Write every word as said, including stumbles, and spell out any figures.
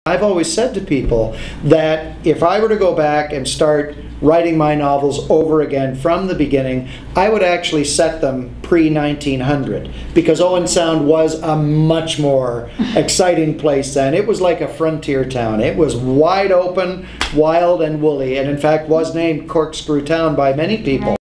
I've always said to people that if I were to go back and start writing my novels over again from the beginning, I would actually set them pre nineteen hundred, because Owen Sound was a much more exciting place then. It was like a frontier town. It was wide open, wild and woolly, and in fact was named Corkscrew Town by many people.